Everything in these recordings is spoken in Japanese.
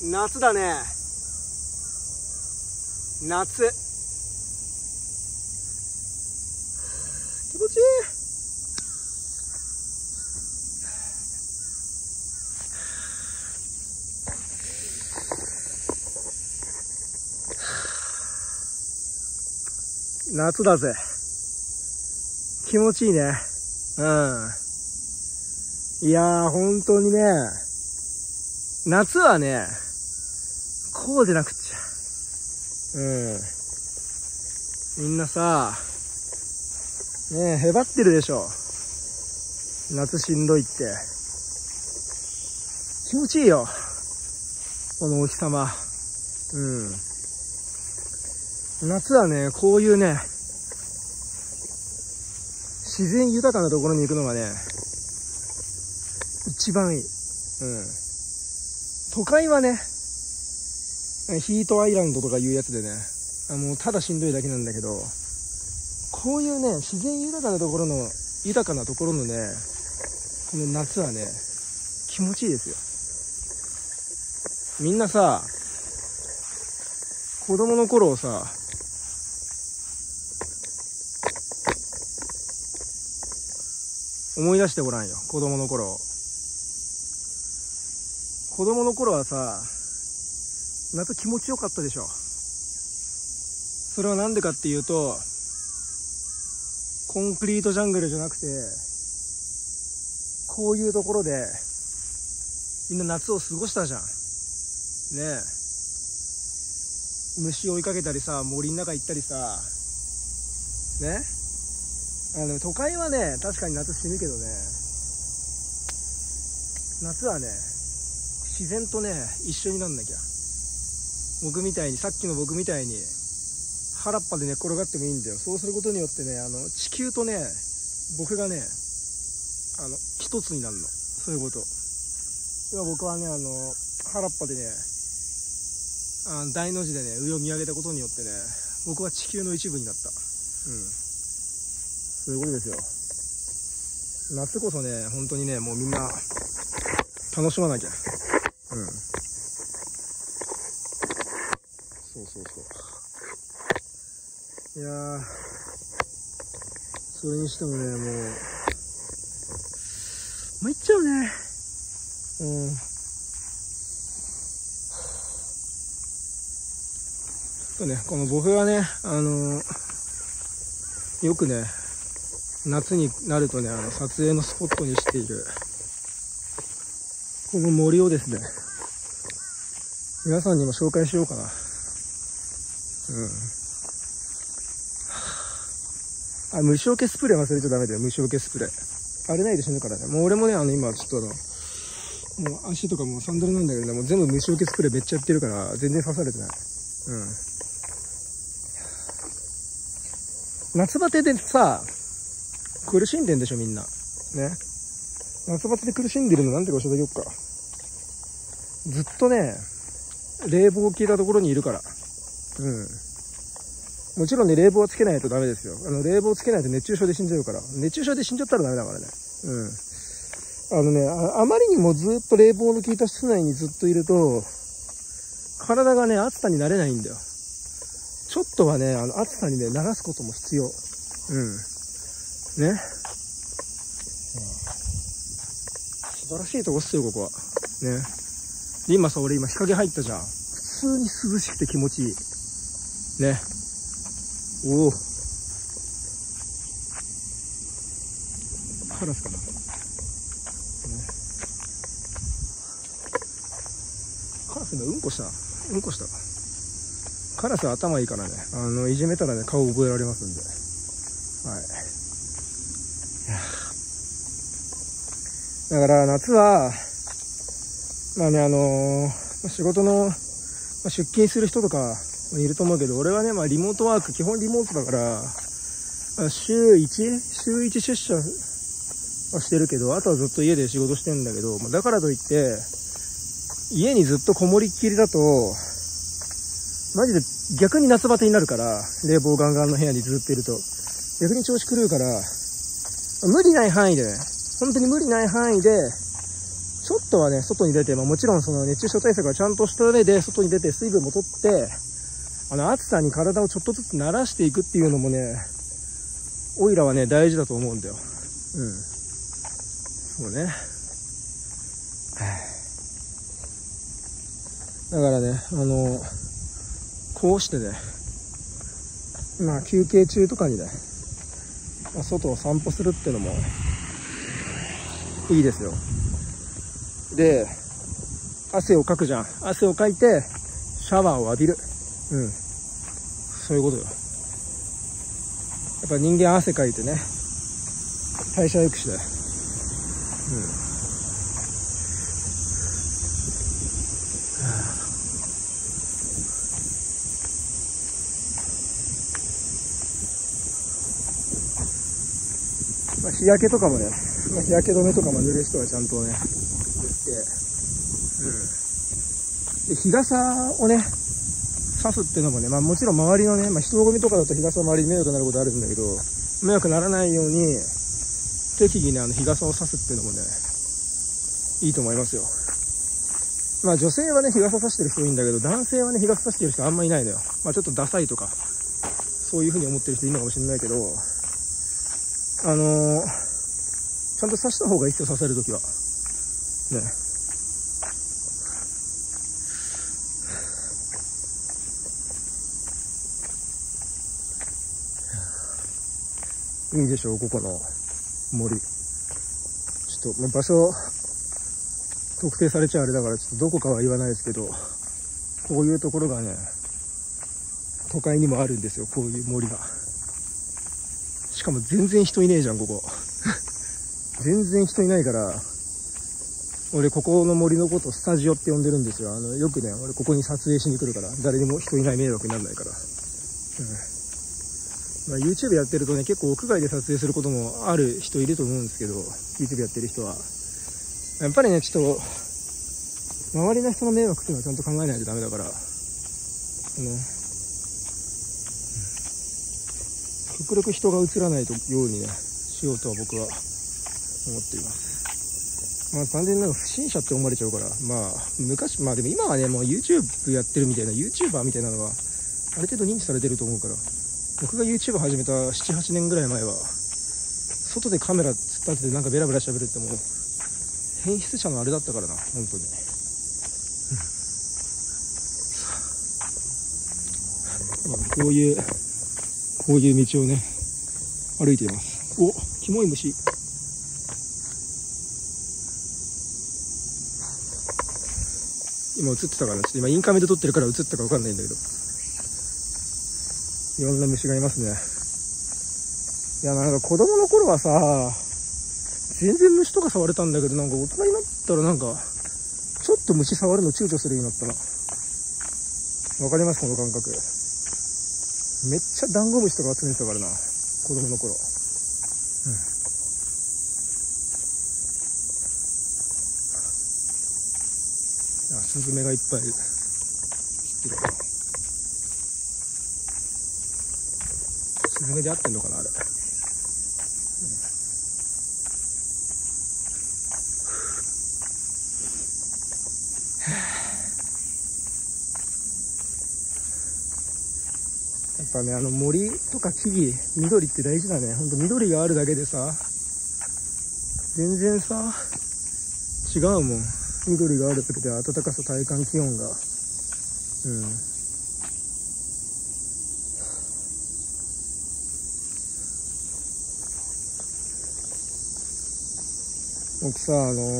夏だね。夏。気持ちいい。夏だぜ。気持ちいいね。うん。いやー、本当にね、夏はね、こうでなくっちゃ。みんなさ、ねえ、へばってるでしょ。夏しんどいって。気持ちいいよ。このお日様。夏はね、こういうね、自然豊かなところに行くのがね、一番いい。都会はね、ヒートアイランドとかいうやつでね、もうただしんどいだけなんだけど、こういうね、自然豊かなところのね、この夏はね、気持ちいいですよ。みんなさ、子供の頃をさ、思い出してごらんよ、子供の頃。子供の頃はさ、夏気持ちよかったでしょ。それはなんでかっていうと、コンクリートジャングルじゃなくて、こういうところで、みんな夏を過ごしたじゃん。ねえ。虫追いかけたりさ、森の中行ったりさ、ね。都会はね、確かに夏死ぬけどね、夏はね、自然とね、一緒になんなきゃ。さっきの僕みたいに、原っぱで寝っ転がってもいいんだよ。そうすることによってね、地球とね、僕がね、一つになるの。そういうこと。今僕はね、原っぱでね、大の字でね、上を見上げたことによってね、僕は地球の一部になった。そういうことですよ。夏こそね、本当にね、もうみんな、楽しまなきゃ。そうそうそう。いやー、それにしてもね、もう、参っちゃうね。この僕がね、よくね、夏になるとね、撮影のスポットにしている、この森をですね、皆さんにも紹介しようかな。虫除けスプレー忘れちゃダメだよ、虫除けスプレー。あれないで死ぬからね。もう俺もね、今ちょっともう足とかもサンダルなんだけどね、もう全部虫除けスプレーめっちゃやってるから、全然刺されてない。夏バテでさ、苦しんでんでしょ、みんな。ね。夏バテで苦しんでるのなんでか教えてあげよっか。ずっとね、冷房を効いたところにいるから。もちろんね、冷房はつけないとダメですよ。冷房つけないと熱中症で死んじゃうから。熱中症で死んじゃったらダメだからね。あまりにもずっと冷房の効いた室内にずっといると、体がね、暑さに慣れないんだよ。ちょっとはね、暑さにね、流すことも必要。ね。素晴らしいとこっすよ、ここは。ね。で、俺日陰入ったじゃん。普通に涼しくて気持ちいい。ね。おお。カラスかな。ね。カラス今うんこした。カラスは頭いいからね。いじめたらね、顔覚えられますんで。はい。だから夏は、仕事の、出勤する人とかいると思うけど、俺はね、リモートワーク、基本リモートだから、週1出社はしてるけど、あとはずっと家で仕事してんだけど、だからといって、家にずっとこもりっきりだと、マジで逆に夏バテになるから、冷房ガンガンの部屋にずっといると、逆に調子狂うから、無理ない範囲でね、本当に無理ない範囲で、ちちょっとはね、外に出て、もちろんその熱中症対策はちゃんとした上で、外に出て水分も取って、暑さに体をちょっとずつ慣らしていくっていうのもね、オイラはね、大事だと思うんだよ。そうね。だからね、こうしてね、休憩中とかにね、外を散歩するっていうのもいいですよ。で、汗をかくじゃん。汗をかいて、シャワーを浴びる。そういうことよ。やっぱ人間汗かいてね、代謝良くして。日焼けとかもね、日焼け止めとかも塗る人はちゃんとね、塗って、で日傘をね、差すっていうのもね、もちろん周りのね、人混みとかだと日傘周りに迷惑になることあるんだけど、迷惑ならないように、適宜ね、日傘を差すっていうのもね、いいと思いますよ。女性はね、日傘差してる人いいんだけど、男性はね、日傘差してる人あんまいないのよ。ちょっとダサいとか、そういう風に思ってる人いるのかもしれないけど、ちゃんと差した方がいいですよ、刺さるときは。ね。いいでしょう、ここの森。ちょっと、場所、特定されちゃあれだから、ちょっとどこかは言わないですけど、こういうところがね、都会にもあるんですよ、こういう森が。しかも全然人いねえじゃん、ここ。全然人いないから、俺ここの森のことスタジオって呼んでるんですよ。よくね、俺ここに撮影しに来るから、誰にも人いない迷惑にならないから。YouTube やってるとね、結構屋外で撮影することもある人いると思うんですけど、YouTube やってる人は。やっぱりね、ちょっと、周りの人の迷惑っていうのはちゃんと考えないとダメだから、極力人が映らないようにね、しようとは僕は思っています。単純に不審者って思われちゃうから、昔、でも今はね、もう YouTube やってるみたいな、YouTuber みたいなのは、ある程度認知されてると思うから、僕が YouTube 始めた7、8年ぐらい前は、外でカメラ突っ立ててなんかベラベラ喋るってもう、変質者のあれだったからな、本当に。こういう道をね、歩いています。お、キモい虫。今映ってたから、ちょっと今インカメで撮ってるから映ったか分かんないんだけど。いろんな虫がいますね。いや、なんか子供の頃はさ、全然虫とか触れたんだけど、なんか大人になったらなんか、ちょっと虫触るの躊躇するようになったな。わかりますこの感覚。めっちゃダンゴムシとか集めてたからな、子供の頃。スズメがいっぱいいる。知ってる。スズメで合ってんのかな、あれ。やっぱね、森とか木々、緑って大事だね。ほんと緑があるだけでさ、全然さ、違うもん。緑があるだけで暖かさ、体感気温が。僕さ、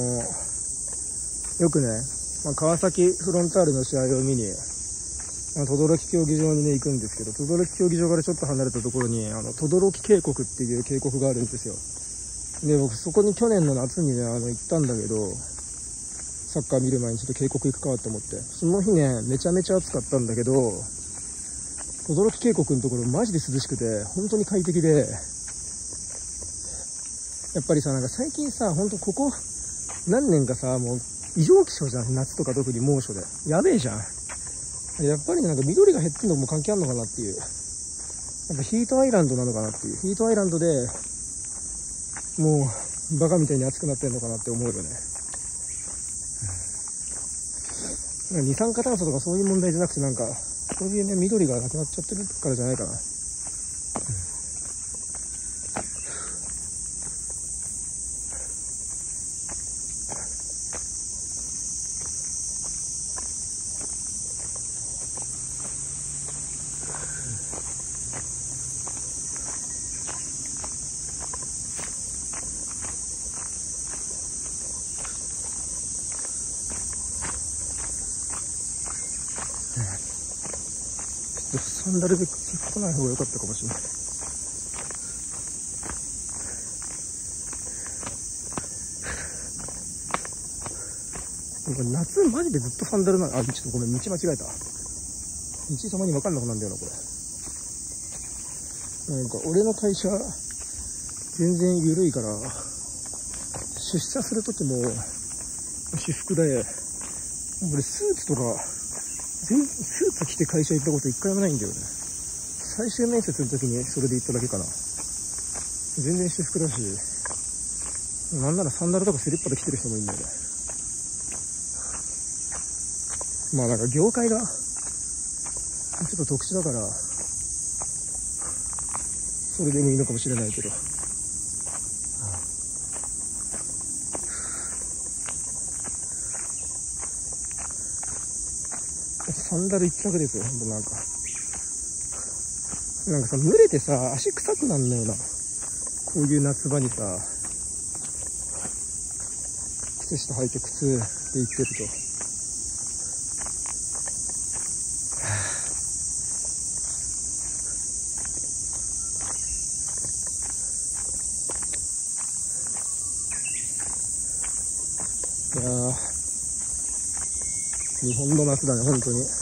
よくね、川崎フロンターレの試合を見に、等々力競技場にね、行くんですけど、等々力競技場からちょっと離れたところに、等々力渓谷っていう渓谷があるんですよ。で、僕そこに去年の夏にね、行ったんだけど、サッカー見る前にちょっと渓谷行くかと思って。その日ね、めちゃめちゃ暑かったんだけど、等々力渓谷のところマジで涼しくて、本当に快適で、やっぱりさ、なんか最近さ、ほんとここ何年かさ、もう異常気象じゃん。夏とか特に猛暑で。やべえじゃん。やっぱりなんか緑が減ってんのも関係あんのかなっていう。やっぱヒートアイランドなのかなっていう。ヒートアイランドでもうバカみたいに暑くなってんのかなって思うよね。 二酸化炭素とかそういう問題じゃなくて、なんかそういうね、緑がなくなっちゃってるからじゃないかな。サンダルで来ない方が良かったかもしれない。夏マジでずっとサンダルなの。あ、ちょっとごめん、道間違えた。道たまに分かんなくなるんだよな、これ。なんか俺の会社全然緩いから、出社する時も私服で、俺スーツとかスーツ着て会社行ったこと一回もないんだよね。最終面接の時にそれで行っただけかな。全然私服だし、なんならサンダルとかスリッパで着てる人もいるんだよね。まあなんか業界がちょっと特殊だから、それでもいいのかもしれないけど。サンダル一着ですよ、ほんと。なんかさ、濡れてさ、足臭くなんのよな。こういう夏場にさ、靴下履いて靴で行ってると。いやー、日本の夏だね、本当に。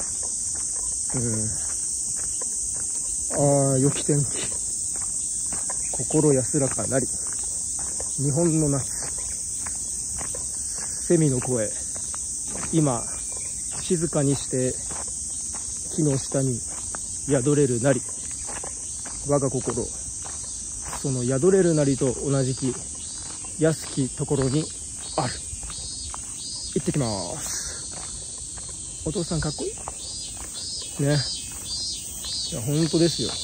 ああ、良き天気。心安らかなり。日本の夏。セミの声。今、静かにして木の下に宿れるなり。我が心。その宿れるなりと同じき、安きところにある。行ってきます。お父さんかっこいいね。いや、本当ですよ。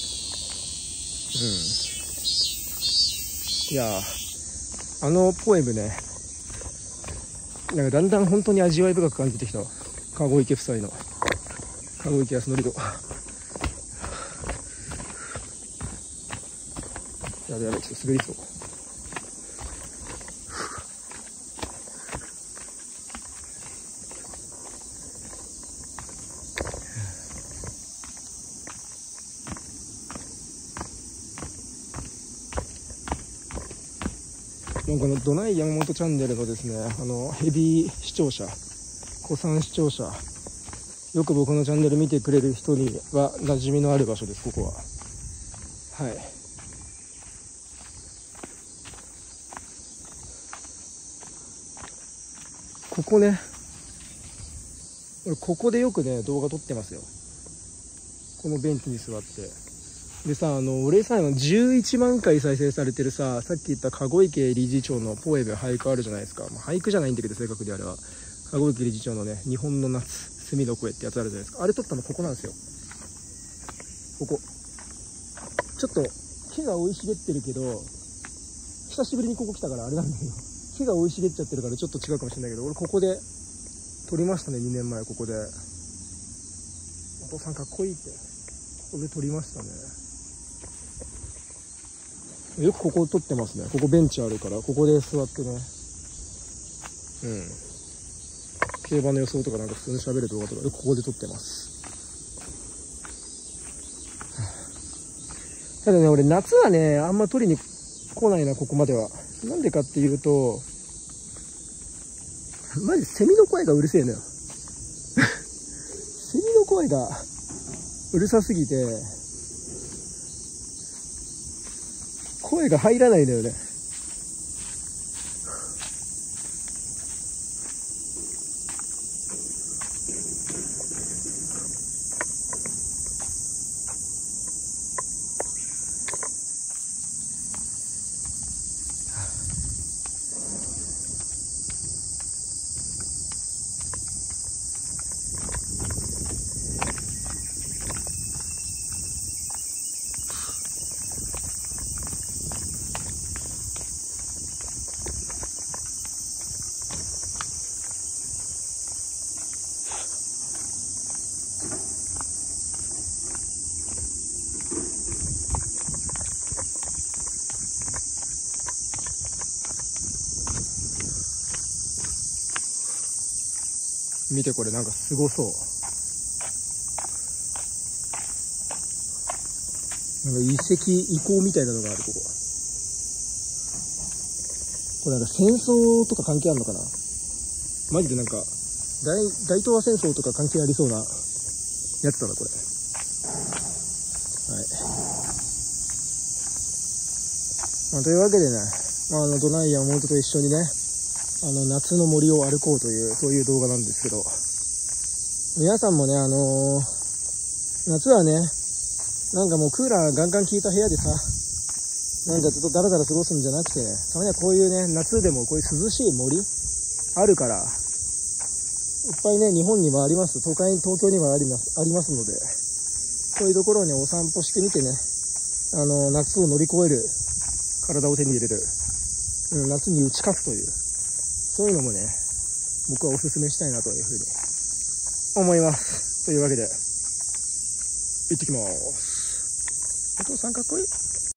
いや、あのポエムね、なんかだんだん本当に味わい深く感じてきたわ。籠池夫妻の籠池康則と。やべやべ、ちょっと滑りそう。このドナイ山本チャンネルのですね、ヘビー視聴者、古参視聴者、よく僕のチャンネル見てくれる人には馴染みのある場所です、ここは。はい。ここね、俺ここでよくね、動画撮ってますよ。このベンチに座って。でさ、俺さ、11万回再生されてるさ、さっき言った籠池理事長のポエム、俳句あるじゃないですか。まあ、俳句じゃないんだけど、正確であれは。籠池理事長のね、日本の夏、蝉の声ってやつあるじゃないですか。あれ撮ったのここなんですよ。ここ。ちょっと、木が生い茂ってるけど、久しぶりにここ来たからあれなんだけど、木が生い茂っちゃってるからちょっと違うかもしれないけど、俺ここで撮りましたね、2年前ここで。お父さんかっこいいって。ここで撮りましたね。よくここ撮ってますね。ここベンチあるから、ここで座ってね。競馬の予想とかなんか普通に喋る動画とかよくここで撮ってます。ただね、俺夏はね、あんま撮りに来ないな、ここまでは。なんでかっていうと、マジセミの声がうるせえのよ。セミの声がうるさすぎて、声が入らないのよね。 見てこれ、なんかすごそう。なんか遺構みたいなのがある、ここ。これなんか戦争とか関係あるのかな。マジでなんか、大東亜戦争とか関係ありそうなやつだな、これ。はい。まあ、というわけでね、ドナイや妹と一緒にね、夏の森を歩こうという、そういう動画なんですけど、皆さんもね、夏はね、なんかもうクーラーガンガン効いた部屋でさ、なんかずっとダラダラ過ごすんじゃなくてね、たまにはこういうね、夏でもこういう涼しい森あるから、いっぱいね、日本にもあります。東京にもありますので、そういうところにお散歩してみてね、夏を乗り越える、体を手に入れる、夏に打ち勝つという、そういうのもね、僕はお勧めしたいなというふうに思います。というわけで、行ってきます。お父さんかっこいい。